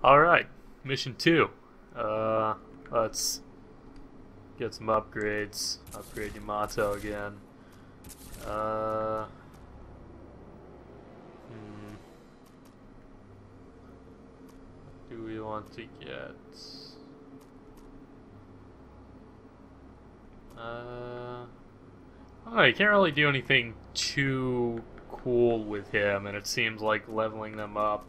Alright, mission 2. Let's get some upgrades. Upgrade Yamato again. Do we want to get... I don't know, you can't really do anything too cool with him, and it seems like leveling them up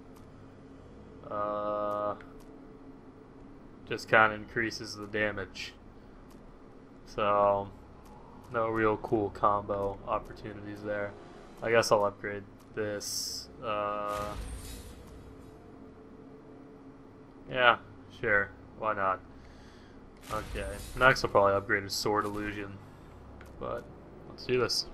just kind of increases the damage. So, no real cool combo opportunities there. I guess I'll upgrade this. Yeah, sure. Why not? Okay. Next I'll probably upgrade his Sword Illusion. But, let's do this.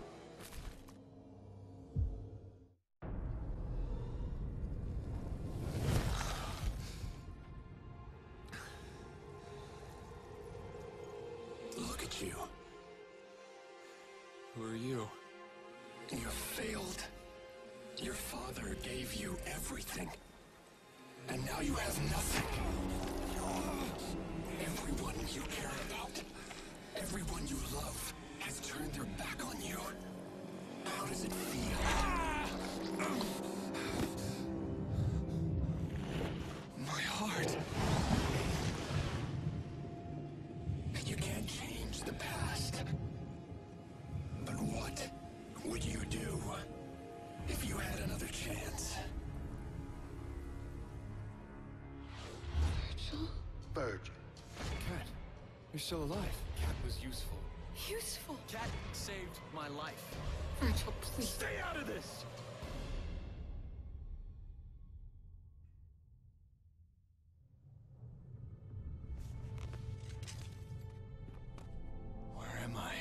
Look at you. Who are you? You failed. Your father gave you everything. And now you have nothing. Everyone you care about, everyone you love, has turned their back on you. How does it feel? My heart. You can't change the past. But what would you do if you had another chance? Vergil. Cat, you're still alive. Cat was useful. Useful? Cat saved my life. Vergil, please. Stay out of this! Where am I?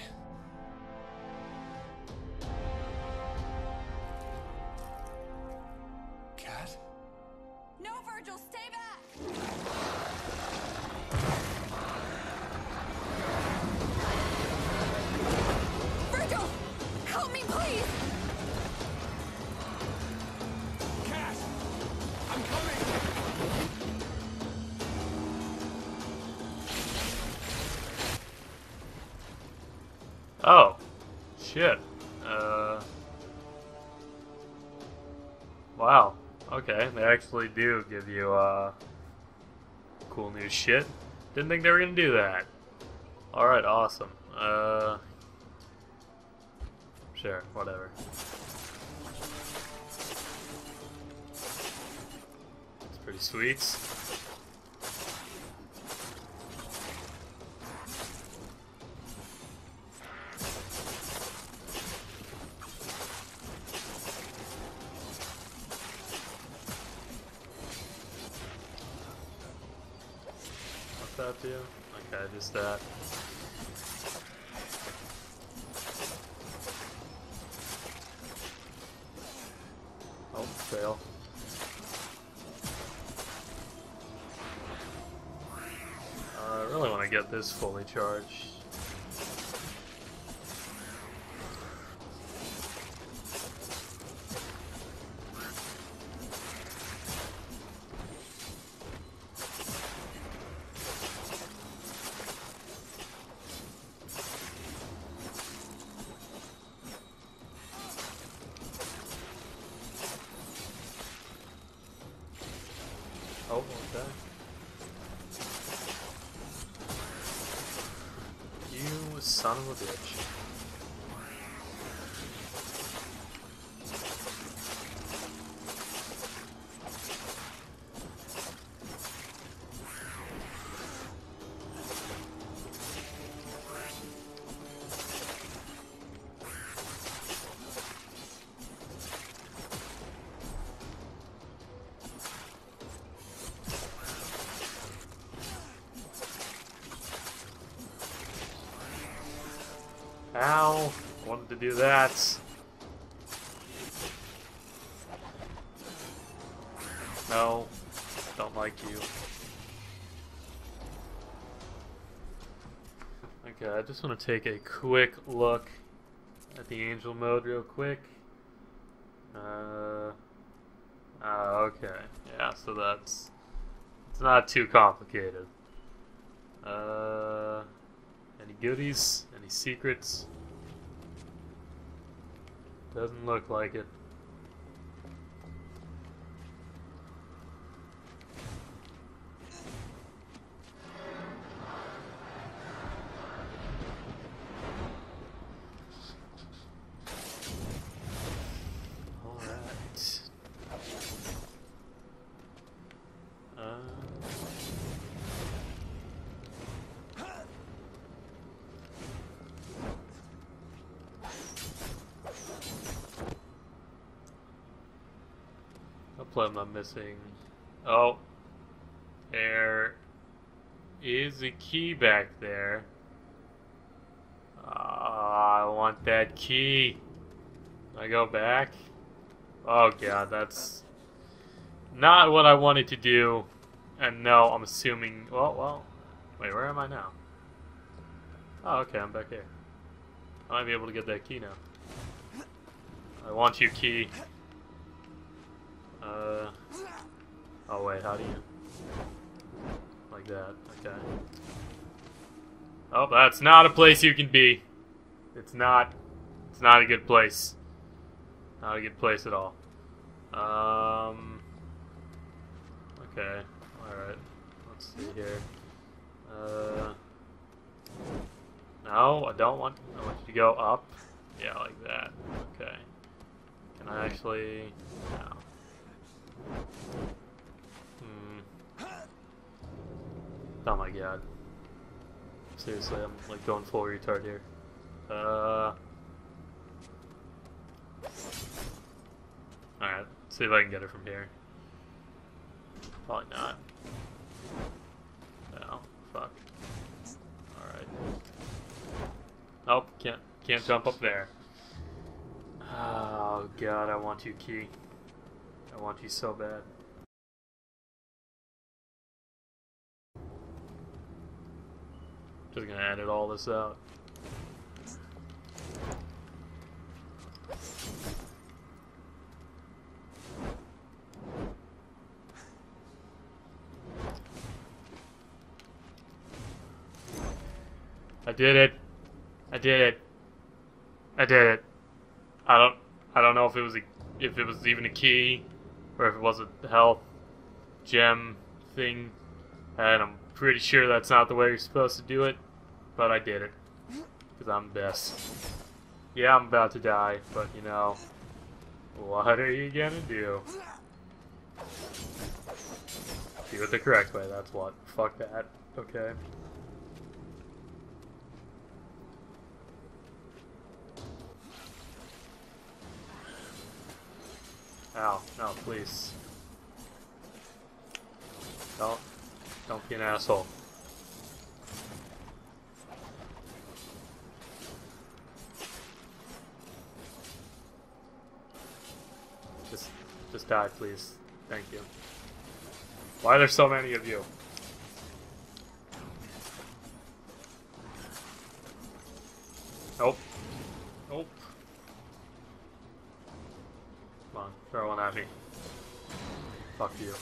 Cat? No, Vergil, stay back! Vergil! Help me, please! Cat! I'm coming! Oh. Shit. Wow. Okay, they actually do give you, cool new shit. Didn't think they were gonna do that. Alright, awesome. Sure, whatever. It's pretty sweet. What's that do? Okay, just that. Oh, fail. I really want to get this fully charged. Oh, okay. You son of a bitch. Ow! Wanted to do that. No. Don't like you. Okay, I just want to take a quick look at the angel mode real quick. Okay. Yeah, so it's not too complicated. Any goodies? Any secrets? Doesn't look like it. Alright. What am I missing? Oh, there is a key back there. I want that key. Can I go back? Oh god, that's not what I wanted to do. And no, I'm assuming. Well. Wait, where am I now? Oh, okay, I'm back here. I might be able to get that key now. I want your key. Oh wait, how do you? Like that, okay. Oh, that's not a place you can be. It's not a good place. Not a good place at all. Okay, alright. Let's see here. No, I want you to go up. Yeah, like that. Okay. Can I actually... No. Oh my god. Seriously, I'm like going full retard here. Alright, see if I can get it from here. Probably not. No, fuck. Alright. Nope, can't jump up there. Oh god, I want you, key. I want you so bad. Just gonna edit all this out. I did it. I did it. I did it. I don't know if it was even a key or if it was a health gem thing, and I'm pretty sure that's not the way you're supposed to do it, but I did it because I'm the best. Yeah, I'm about to die, but you know, what are you gonna do? Do it the correct way, that's what. Fuck that. Okay. Ow, no, please. Don't be an asshole. Just die, please. Thank you. Why are there so many of you? Nope. Nope. Come on, throw one at me. Fuck you.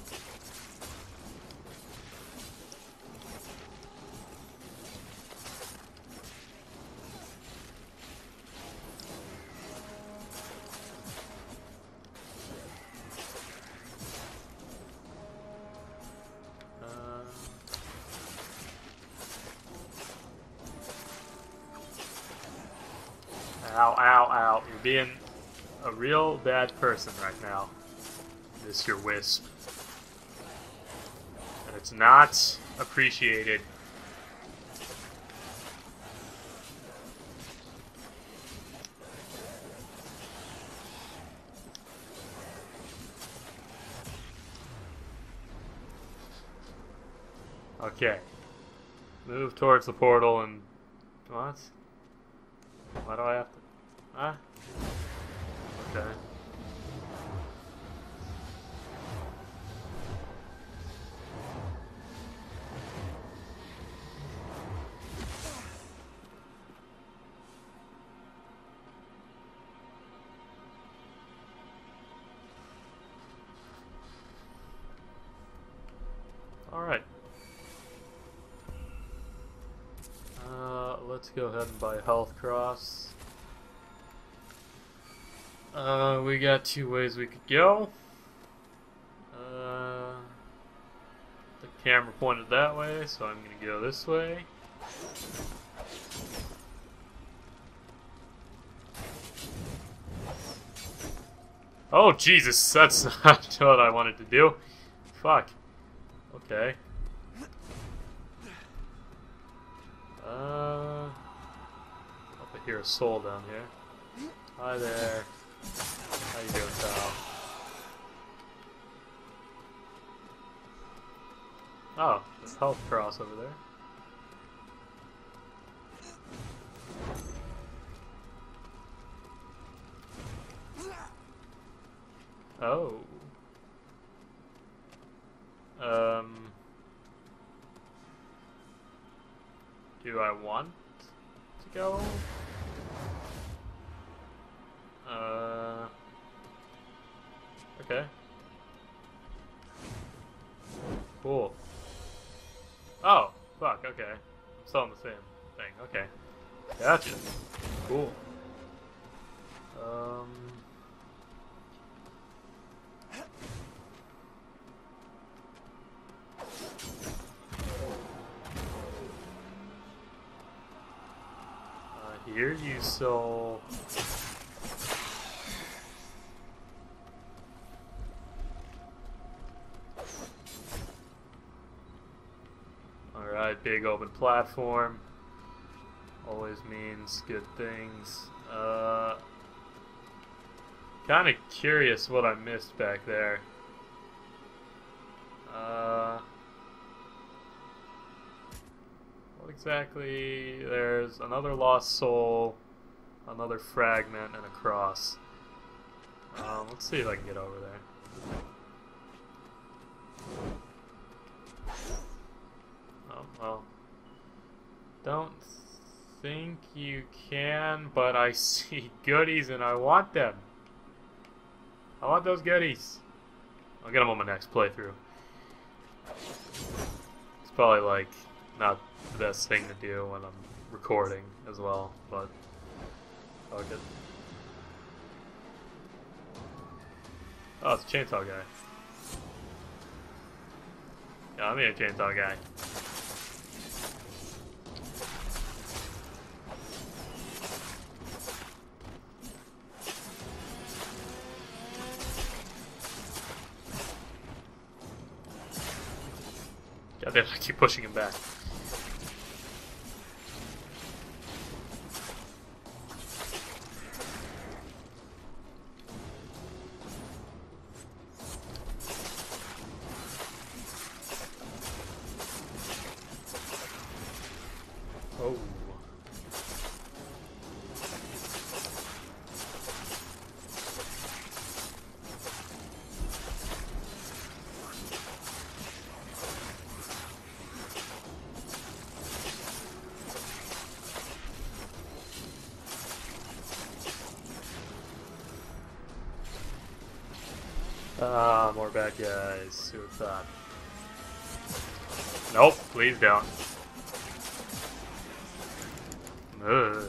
Ow, ow, ow. You're being a real bad person right now. This your wisp. And it's not appreciated. Okay. Move towards the portal and... What? Why do I have to... Huh? Okay. Alright. Let's go ahead and buy a health cross. We got two ways we could go. The camera pointed that way, so I'm gonna go this way. Oh Jesus, that's not what I wanted to do. Fuck. Okay. Oh, I hear a soul down here. Hi there. How you doing, pal? Oh, there's a health cross over there. Oh. Do I want to go? Okay. Cool. Oh, fuck, okay. I'm still on the same thing, okay. Gotcha. Cool. Here you so... Alright, big open platform. Always means good things. Kinda curious what I missed back there. What exactly? There's another lost soul, another fragment, and a cross. Let's see if I can get over there. Oh, well. Don't think you can, but I see goodies and I want them. I want those goodies. I'll get them on my next playthrough. It's probably like not the best thing to do when I'm recording as well, but I'll get. Oh, it's a chainsaw guy. Yeah, I'm a chainsaw guy. God damn, I keep pushing him back. Oh. Ah, more bad guys. Who would thought? Nope, please don't. Ugh.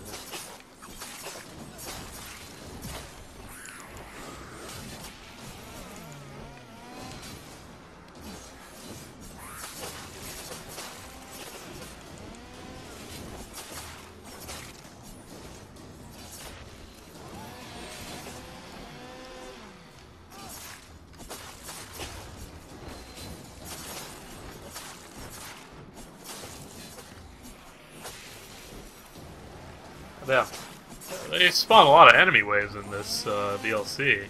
Yeah. They spawn a lot of enemy waves in this DLC.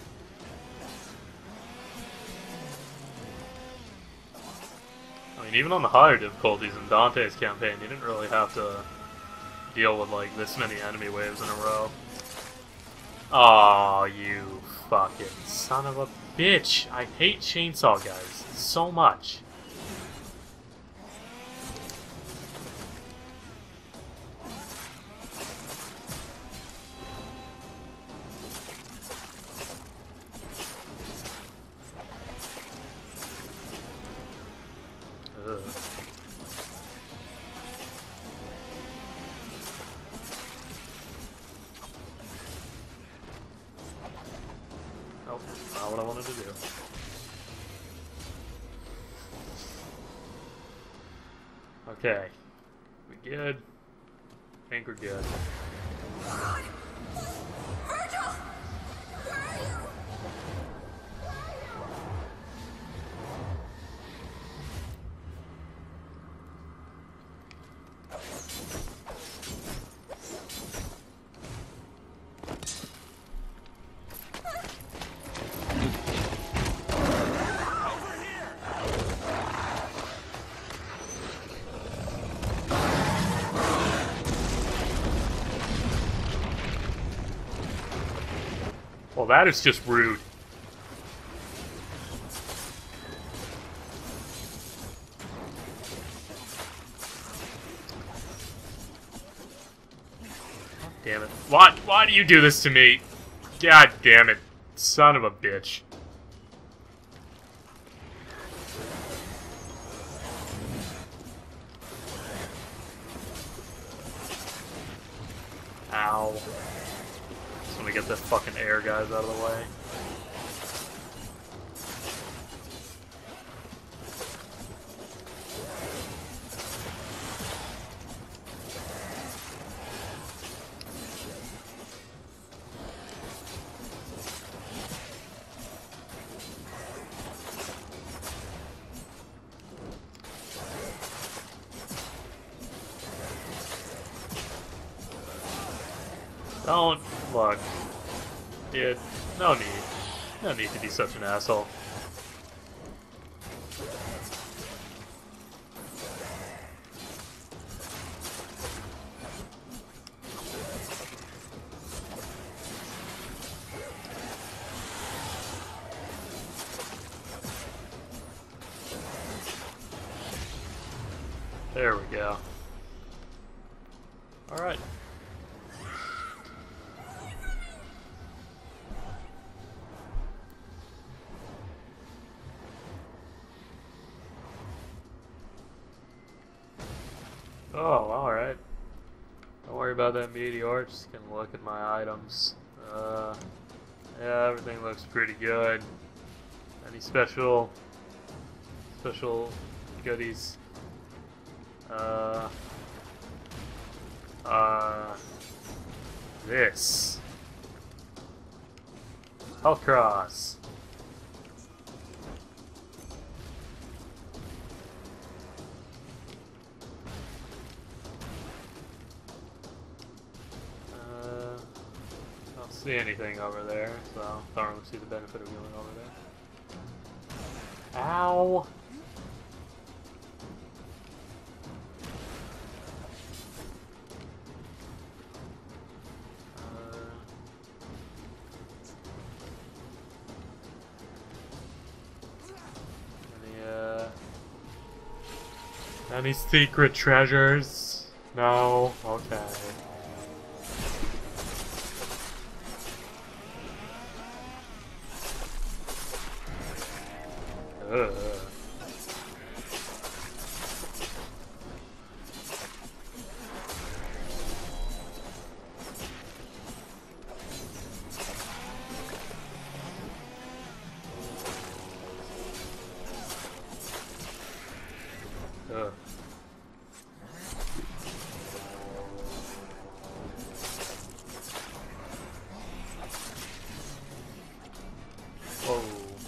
I mean, even on the higher difficulties in Dante's campaign, you didn't really have to deal with like this many enemy waves in a row. Aw, you fucking son of a bitch. I hate chainsaw guys so much. Ugh. Nope, not what I wanted to do. Okay. We good? I think we're good. God! Vergil! Where are you? Well, that is just rude. God damn it. Why do you do this to me? God damn it. Son of a bitch. Ow. Just want to get the fucking air guys out of the way. Don't look. Dude, no need. No need to be such an asshole. There we go. Alright. Oh, alright. Don't worry about that meteor, just gonna look at my items. Yeah, everything looks pretty good. Any special goodies? This. Health cross. Don't see anything over there, so don't really see the benefit of going over there. Ow! Any secret treasures? No? Okay. Ugh. Ugh. Whoa.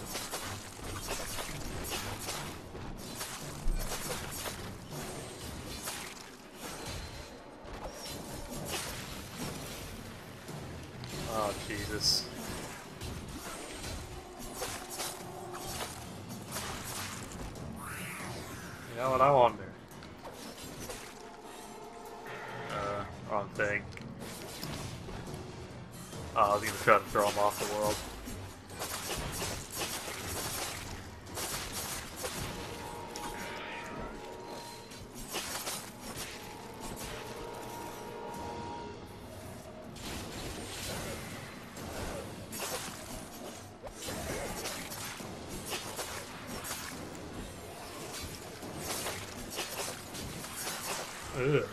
Oh, Jesus. You know what I wonder? Wrong thing. Oh, I was gonna try to throw him off the world. Ugh.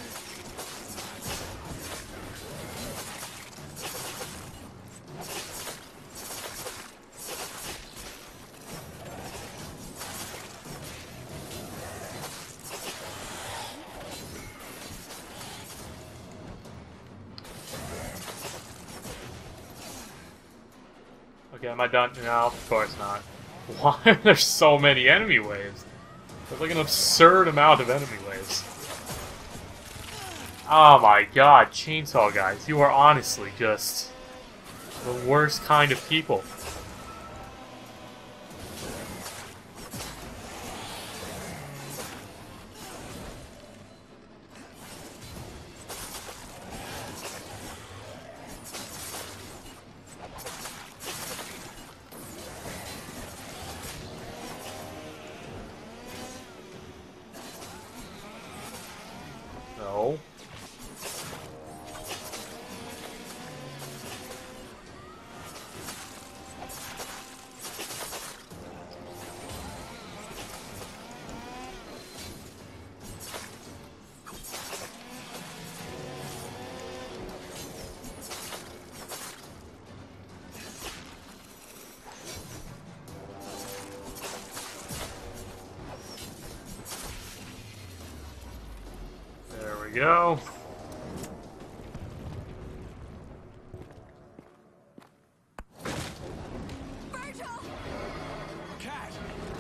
Okay, am I done? No, of course not. Why are there so many enemy waves? There's like an absurd amount of enemy waves. Oh my god, chainsaw guys, you are honestly just the worst kind of people. No. There we go. Vergil! Cat!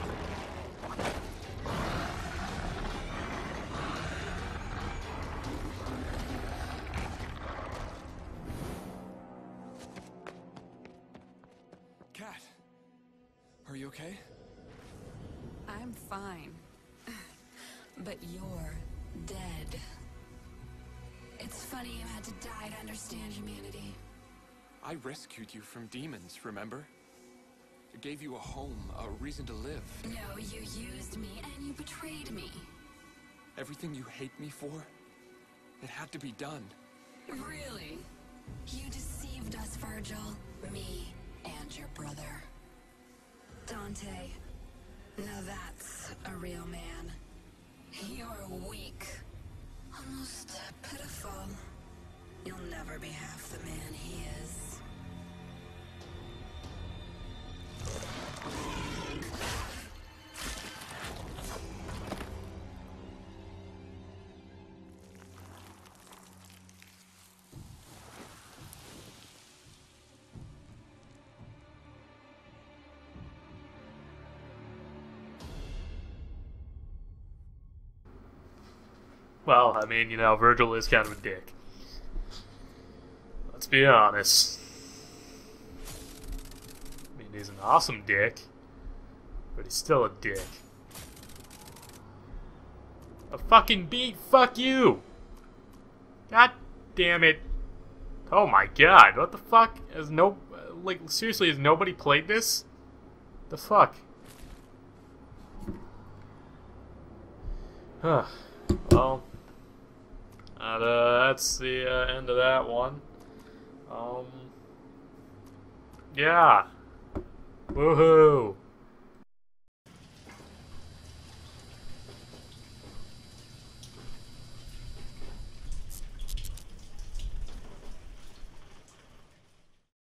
Cat! Are you okay? I'm fine. But you're dead. It's funny you had to die to understand humanity. I rescued you from demons, remember? I gave you a home, a reason to live. No, you used me and you betrayed me. Everything you hate me for, it had to be done. Really? You deceived us, Vergil. Me and your brother. Dante. Now that's a real man. You're weak. Almost pitiful. You'll never be half the man he is. Well, I mean, you know, Vergil is kind of a dick. Let's be honest. I mean, he's an awesome dick, but he's still a dick. A fucking beat, fuck you! God damn it. Oh my god, what the fuck? Has no, like, seriously, has nobody played this? The fuck? Huh. Well, that's the end of that one. Yeah. Woohoo!